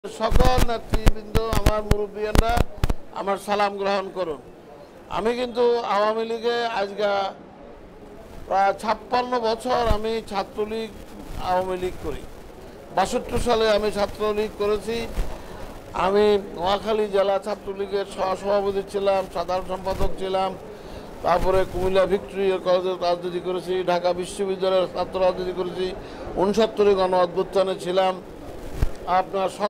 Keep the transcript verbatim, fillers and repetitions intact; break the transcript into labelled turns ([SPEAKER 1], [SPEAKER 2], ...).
[SPEAKER 1] সকল নেতৃবৃন্দ, আমার মুরব্বিয়ানরা, আমার সালাম গ্রহণ করুন। আমি কিন্তু আওয়ামী লীগে আজকে প্রায় ছাপ্পান্ন বছর আমি ছাত্রলীগ আওয়ামী লীগ করি। বাষট্টি সালে আমি ছাত্রলীগ করেছি। আমি নোয়াখালী জেলা ছাত্রলীগের সহসভাপতি ছিলাম, সাধারণ সম্পাদক ছিলাম। তারপরে কুমিল্লা ভিক্টোরিয়া কলেজের রাজনীতি করেছি, ঢাকা বিশ্ববিদ্যালয়ের ছাত্র রাজনীতি করেছি, উনসত্তরে গণ অভ্যুত্থানে ছিলাম। আপনার